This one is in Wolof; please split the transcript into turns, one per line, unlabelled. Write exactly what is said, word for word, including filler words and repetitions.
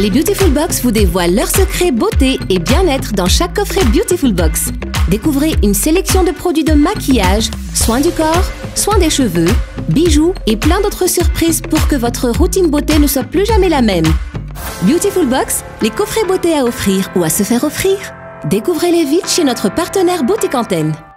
Les Beautiful Box vous dévoilent leurs secrets beauté et bien-être dans chaque coffret Beautiful Box. Découvrez une sélection de produits de maquillage, soins du corps, soins des cheveux, bijoux et plein d'autres surprises pour que votre routine beauté ne soit plus jamais la même. Beautiful Box, les coffrets beauté à offrir ou à se faire offrir. Découvrez-les vite chez notre partenaire Boutique Antenne.